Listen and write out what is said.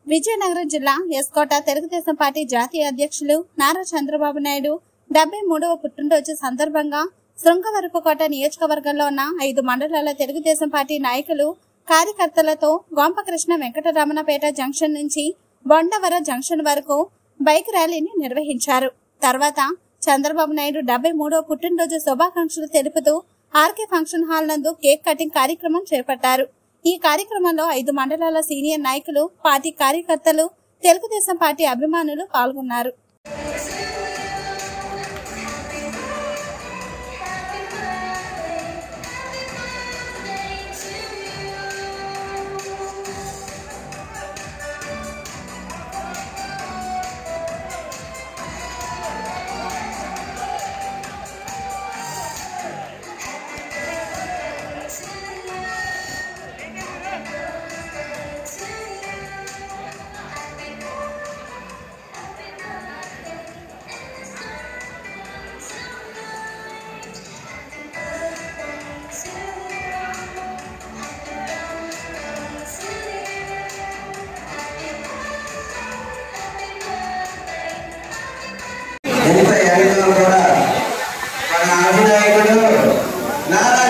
విజయనగరం జిల్లా ఎస్కోట తెలుగుదేశం పార్టీ జాతీయ అధ్యక్షులు నారా చంద్రబాబు నాయుడు 73వ పుట్టినరోజు సందర్భంగా శృంగవరపుకోట నియోజకవర్గంలో ఉన్న 5 మండలాల తెలుగుదేశం పార్టీ నాయకులు కార్యకర్తలతో గోంపకృష్ణ వెంకటరమణపేట జంక్షన్ నుంచి బొండవర జంక్షన్ వరకు బైక్ ర్యాలీని నిర్వహించారు. తర్వాత చంద్రబాబు నాయుడు 73వ పుట్టినరోజు శుభాకాంక్షలు తెలుపుతూ ఆర్కే ఫంక్షన్ హాల్ నందు కేక్ కటింగ్ కార్యక్రమం చేపట్టారు. ఈ కార్యక్రమంలో 5 మండలాల సీనియర్ నాయకులు, పార్టీ కార్యకర్తలు, తెలుగుదేశం పార్టీ అభిమానులు పాల్గొన్నారు. కూడా మన అధినాయకుడు నారా